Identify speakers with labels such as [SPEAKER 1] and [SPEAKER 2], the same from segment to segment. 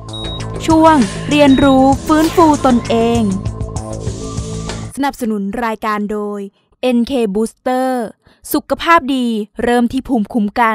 [SPEAKER 1] ช่วงเรียนรู้ฟื้นฟูตนเองสนับสนุนรายการโดย NK Booster สุขภาพดีเริ่มที่ภูมิคุ้มกัน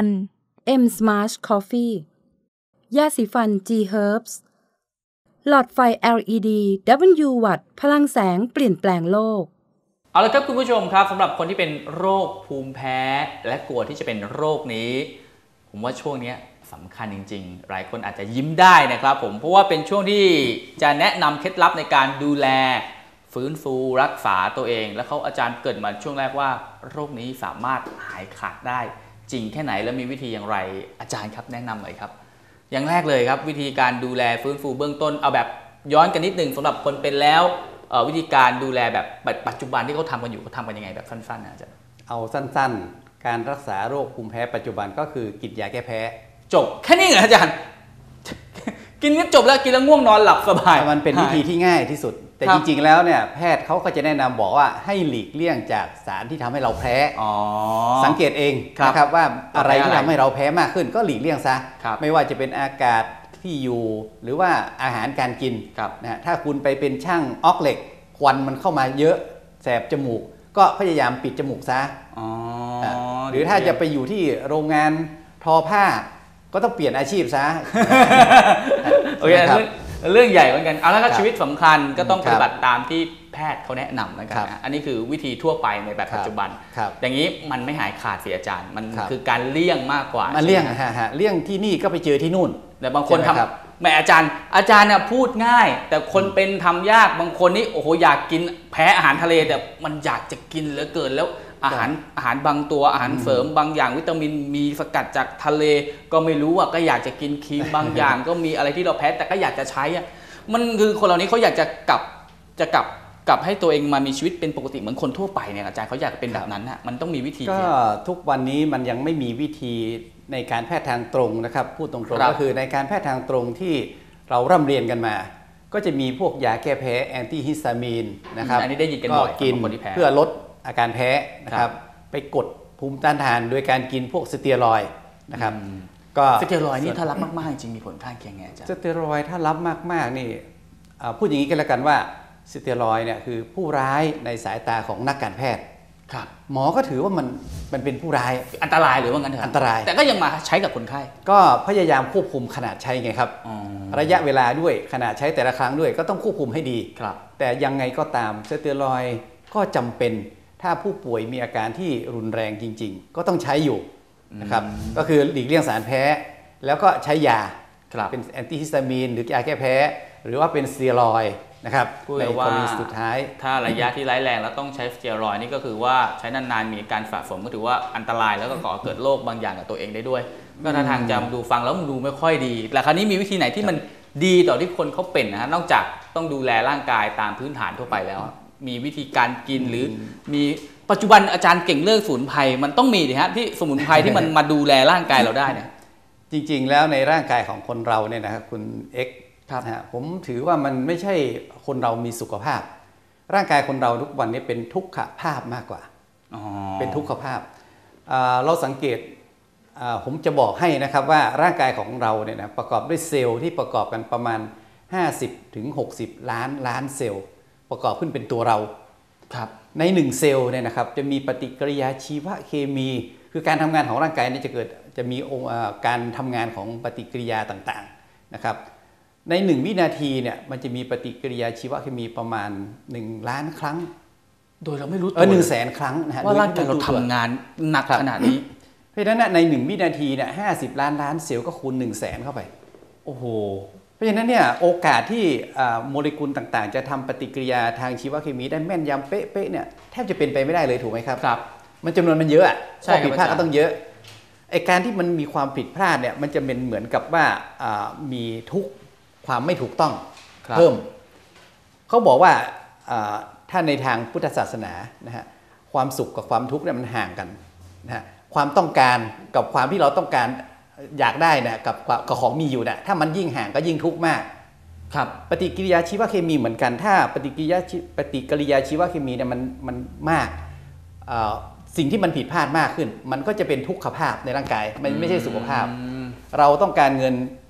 [SPEAKER 2] M Smart Coffee ยาสีฟัน G Herbs หลอดไฟ LED W วัตต์พลังแสงเปลี่ยนแปลงโลก
[SPEAKER 3] เอาละครับคุณผู้ชมครับสำหรับคนที่เป็นโรคภูมิแพ้และกลัวที่จะเป็นโรคนี้ผมว่าช่วงนี้สำคัญจริงๆหลายคนอาจจะยิ้มได้นะครับผมเพราะว่าเป็นช่วงที่จะแนะนำเคล็ดลับในการดูแลฟื้นฟูรักษาตัวเองแล้วเขาอาจารย์เกริ่นมาช่วงแรกว่าโรคนี้สามารถหายขาดได้จริงแค่ไหนและมีวิธีอย่างไรอาจารย์ครับแนะนำหน่อยครับอย่างแรกเลยครับวิธีการดูแลฟื้นฟูเบื้องต้นเอาแบบย้อนกันนิดนึงสำหรับคนเป็นแล้ววิธีการดูแลแบบปัจจุบันที่เขาทำกันอยู่เขาทำกันยังไงแบบสั้นๆนะอาจารย์
[SPEAKER 4] เอาสั้นๆการรักษาโรคภูมิแพ้ปัจจุบันก็คือกินยาแก้แพ้
[SPEAKER 3] จบแค่นี้เหรออาจารย์กินก็จบแล้วกินแล้วง่วงนอนหลับสบาย
[SPEAKER 4] มันเป็นวิธีที่ง่ายที่สุดแต่จริงๆแล้วเนี่ยแพทย์เขาก็จะแนะนำบอกว่าให้หลีกเลี่ยงจากสารที่ทำให้เราแพ้สังเกตเองนะครับว่าอะไรที่ทำให้เราแพ้มากขึ้นก็หลีกเลี่ยงซะไม่ว่าจะเป็นอากาศที่อยู่หรือว่าอาหารการกินนะถ้าคุณไปเป็นช่างออกเหล็กควันมันเข้ามาเยอะแสบจมูกก็พยายามปิดจมูกซะหรือถ้าจะไปอยู่ที่โรงงานทอผ้าก็ต้องเปลี่ยนอาชีพซะ
[SPEAKER 3] โอเคเรื่องใหญ่เหมือนกันเอาแล้วก็ชีวิตสำคัญก็ต้องปฏิบัติตามที่แพทย์เขาแนะนำนะครับอันนี้คือวิธีทั่วไปในแบบปัจจุบันอย่างนี้มันไม่หายขาดสิอาจารย์มันคือการเลี่ยงมากกว่า
[SPEAKER 4] มันเลี่ยงเลี่ยงที่นี่ก็ไปเจอที่นู่น
[SPEAKER 3] แต่บางคนทำแม่อาจารย์เนี่ยพูดง่ายแต่คนเป็นทำยากบางคนนี่โอ้โหอยากกินแพ้อาหารทะเลแต่มันอยากจะกินเหลือเกินแล้วอาหารบางตัวอาหารเสริมบางอย่างวิตามินมีสกัดจากทะเลก็ไม่รู้ก็อยากจะกินครีมบางอย่างก็มีอะไรที่เราแพ้แต่ก็อยากจะใช้มันคือคนเหล่านี้เขาอยากจะกลับให้ตัวเองมามีชีวิตเป็นปกติเหมือนคนทั่วไปเนี่ยอาจารย์เขาอยากเป็นแบบนั้นนะมันต้องมีวิธี
[SPEAKER 4] ก็ทุกวันนี้มันยังไม่มีวิธีในการแพทย์ทางตรงนะครับพูดตรงๆก็คือในการแพทย์ทางตรงที่เราร่ำเรียนกันมาก็จะมีพวกยาแก้แพ้แอนตี้ฮิสตามีนนะครับ
[SPEAKER 3] อันนี้ได้ยินกันบ่อย
[SPEAKER 4] กินเพื่อลดอาการแพ้นะครับไปกดภูมิต้านทานโดยการกินพวกสเตียรอยด์นะครับ
[SPEAKER 3] ก็สเตียรอยด์นี่ถ้ารับมากๆจริงมีผลข้างเคียงไงอาจารย์
[SPEAKER 4] สเตียรอยด์ถ้ารับมากๆนี่พูดอย่างนี้กันแล้วกันว่าสเตียรอยด์เนี่ยคือผู้ร้ายในสายตาของนักการแพทย์หมอก็ถือว่ามันเป็นผู้ร้าย
[SPEAKER 3] อันตรายหรือว่างั้นเถอะ
[SPEAKER 4] อันตราย
[SPEAKER 3] แต่ก็ยังมาใช้กับคนไข้
[SPEAKER 4] ก็พยายามควบคุมขนาดใช้ไงครับระยะเวลาด้วยขนาดใช้แต่ละครั้งด้วยก็ต้องควบคุมให้ดีแต่ยังไงก็ตามสเตียรอยด์ก็จำเป็นถ้าผู้ป่วยมีอาการที่รุนแรงจริงๆก็ต้องใช้อยู่นะครับก็คือหลีกเลี่ยงสารแพ้แล้วก็ใช้ยาเป็นแอนตี้ฮิสตามีนหรือยาแก้แพ้หรือว่าเป็นสเตียรอยด์นะครับ
[SPEAKER 3] ในกรณีสุดท้ายถ้าระยะที่ร้ายแรงแล้วต้องใช้สเตียรอยด์นี่ก็คือว่าใช้นานๆมีการสะสมก็ถือว่าอันตรายแล้วก็ก่อเกิดโรคบางอย่างกับตัวเองได้ด้วยก็ถ้าทางจำดูฟังแล้วมันดูไม่ค่อยดีแต่คราวนี้มีวิธีไหนที่มันดีต่อที่คนเขาเป็นนะฮะนอกจากต้องดูแลร่างกายตามพื้นฐานทั่วไปแล้วมีวิธีการกินหรือมีปัจจุบันอาจารย์เก่งเรื่องสมุนไพรมันต้องมีดิฮะที่สมุนไพรที่มันมาดูแลร่างกายเราได้เนี่ย
[SPEAKER 4] จริงๆแล้วในร่างกายของคนเราเนี่ยนะครับคุณเอ็กซ์ผมถือว่ามันไม่ใช่คนเรามีสุขภาพร่างกายคนเราทุกวันนี้เป็นทุกขภาพมากกว่าเป็นทุกขภาพเราสังเกตผมจะบอกให้นะครับว่าร่างกายของเราเนี่ยนะประกอบด้วยเซลล์ที่ประกอบกันประมาณ50 ถึง 60 ล้านเซลล์ประกอบขึ้นเป็นตัวเราใน1เซลล์เนี่ยนะครับจะมีปฏิกิริยาชีวเคมีคือการทำงานของร่างกายนี่จะมีการทำงานของปฏิกิริยาต่างๆนะครับใน1วินาทีเนี่ยมันจะมีปฏิกิริยาชีวเคมีประมาณ1 ล้านครั้ง
[SPEAKER 3] โดยเราไม่รู้ตัว
[SPEAKER 4] 100,000 ครั้งนะฮะ
[SPEAKER 3] ว่าร่างกายเราทำงานหนักขนาดนี้
[SPEAKER 4] เพราะฉะนั้นใน1วินาทีเนี่ย50 ล้านเซลล์ก็คูณ100,000เข้าไป
[SPEAKER 3] โอ้โห
[SPEAKER 4] เพราะฉะนั้นเนี่ยโอกาสที่โมเลกุลต่างๆจะทำปฏิกิริยาทางชีวเคมีได้แม่นยำเป๊ะๆเนี่ยแทบจะเป็นไปไม่ได้เลยถูกไหมครับมันจำนวนมันเยอะข้อผิดพลาดก็ต้องเยอะไอ้การที่มันมีความผิดพลาดเนี่ยมันจะเป็นเหมือนกับว่ามีทุกความไม่ถูกต้องเพิ่มเขาบอกว่าถ้าในทางพุทธศาสนานะฮะความสุขกับความทุกข์เนี่ยมันห่างกันนะฮะความต้องการกับความที่เราต้องการอยากได้นะกับของมีอยู่นะถ้ามันยิ่งห่างก็ยิ่งทุกข์มากปฏิกิริยาชีวเคมีเหมือนกันถ้าปฏิกิริยาชีวเคมีเนี่ยมันมากสิ่งที่มันผิดพลาดมากขึ้นมันก็จะเป็นทุกขภาพในร่างกายมันไม่ใช่สุขภาพเราต้องการเงิน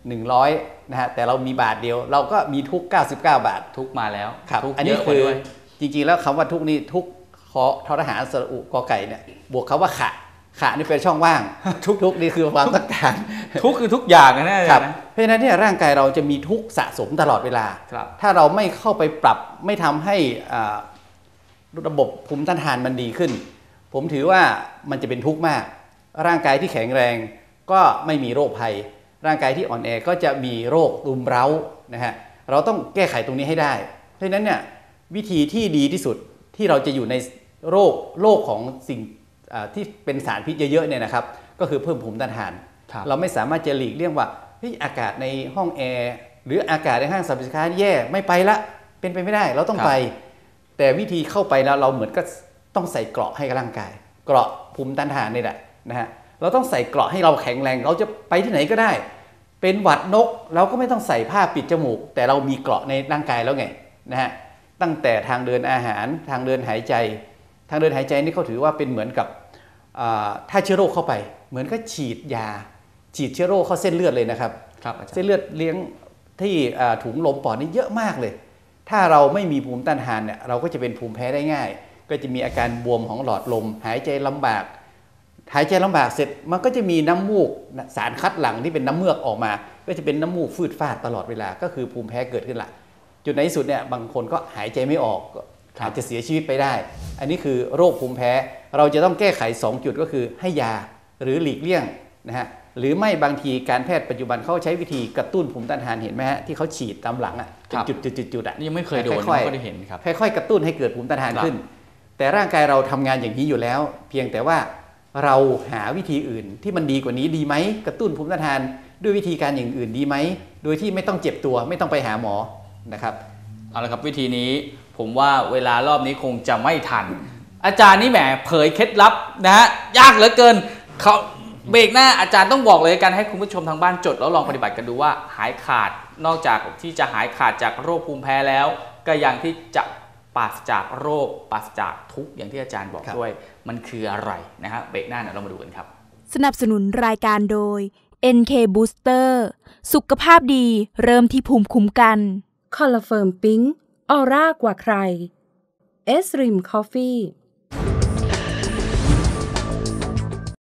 [SPEAKER 4] 100นะฮะแต่เรามีบาทเดียวเราก็มีทุก99 บาท
[SPEAKER 3] ทุกมาแล้ว
[SPEAKER 4] ครับ
[SPEAKER 3] ทุก
[SPEAKER 4] อันนี้คือจริงๆแล้วคำว่าทุกนี่ทุกขอทหารสระอุกอไก่เนี่ยบวกคำว่าขะนี่เป็นช่องว่างทุกนี่คือความต้องการ
[SPEAKER 3] ทุกคือทุกอย่างนะครับ
[SPEAKER 4] เพราะฉะนั้นเนี่ยร่างกายเราจะมีทุกสะสมตลอดเวลาถ้าเราไม่เข้าไปปรับไม่ทำให้ระบบภูมิต้านทานมันดีขึ้นผมถือว่ามันจะเป็นทุกข์มากร่างกายที่แข็งแรงก็ไม่มีโรคภัยร่างกายที่อ่อนแอก็จะมีโรครุมเร้านะฮะเราต้องแก้ไขตรงนี้ให้ได้เพราะฉะนั้นเนี่ยวิธีที่ดีที่สุดที่เราจะอยู่ในโรคของสิ่งที่เป็นสารพิษเยอะๆเนี่ยนะครับก็คือเพิ่มภูมิต้านทานเราไม่สามารถจะหลีกเลี่ยงว่าอากาศในห้องแอร์หรืออากาศในห้างสรรพสินค้าแย่ไม่ไปละเป็นไปไม่ได้เราต้องไปแต่วิธีเข้าไปแล้วเราเหมือนก็ต้องใส่เกราะให้กับร่างกายเกราะภูมิต้านทานนี่แหละนะฮะเราต้องใส่เกราะให้เราแข็งแรงเราจะไปที่ไหนก็ได้เป็นหวัดนกเราก็ไม่ต้องใส่ผ้าปิดจมูกแต่เรามีเกราะในร่างกายแล้วไงนะฮะตั้งแต่ทางเดินอาหารทางเดินหายใจทางเดินหายใจนี่เขาถือว่าเป็นเหมือนกับถ้าเชื้อโรคเข้าไปเหมือนก็ฉีดยาฉีดเชื้อโรคเข้าเส้นเลือดเลยนะครับเส้นเลือดเลี้ยงที่ถุงลมปอดนี่เยอะมากเลยถ้าเราไม่มีภูมิต้านทานเนี่ยเราก็จะเป็นภูมิแพ้ได้ง่ายก็จะมีอาการบวมของหลอดลมหายใจลำบากเสร็จมันก็จะมีน้ำมูกสารคัดหลั่งที่เป็นน้ำเมือกออกมาก็จะเป็นน้ำมูกฟืดฟาดตลอดเวลาก็คือภูมิแพ้เกิดขึ้นละจุดในที่สุดเนี่ยบางคนก็หายใจไม่ออกอาจจะเสียชีวิตไปได้อันนี้คือโรคภูมิแพ้เราจะต้องแก้ไข2จุดก็คือให้ยาหรือหลีกเลี่ยงนะฮะหรือไม่บางทีการแพทย์ปัจจุบันเขาใช้วิธีกระตุ้นภูมิต้านทานเห็นไหมฮะที่เขาฉีดตามหลังอ่ะเป็นจุดๆ
[SPEAKER 3] นี่ยังไม่เคยโดนก็ได้เห็นครับ
[SPEAKER 4] ค่อยๆกระตุ้นให้เกิดภูมิต้านทานขึ้นแต่ร่างกายเราทำงานอย่างนี้อยู่แล้วเพียงแต่ว่าเราหาวิธีอื่นที่มันดีกว่านี้ดีไหมกระตุ้นภูมิต้านทานด้วยวิธีการอย่างอื่นดีไหมโดยที่ไม่ต้องเจ็บตัวไม่ต้องไปหาหมอนะครับ
[SPEAKER 3] เอาละครับวิธีนี้ผมว่าเวลารอบนี้คงจะไม่ทันอาจารย์นี่แหมเผยเคล็ดลับนะฮะยากเหลือเกินเขาเบรกหน้าอาจารย์ต้องบอกเลยกันให้คุณผู้ชมทางบ้านจดแล้วลองปฏิบัติกันดูว่าหายขาดนอกจากที่จะหายขาดจากโรคภูมิแพ้แล้วก็ยังที่จะปราศจากโรคปราศจากทุกข์อย่างที่อาจารย์บอกด้วยมันคืออะไรนะฮะเบรกหน้าเรามาดูกันครับ
[SPEAKER 1] สนับสนุนรายการโดย NK Booster สุขภาพดีเริ่มที่ภูมิคุ้มกัน
[SPEAKER 2] คอลลาเฟิร์มปิ๊งออร่ากว่าใครเอสริมคอฟฟี่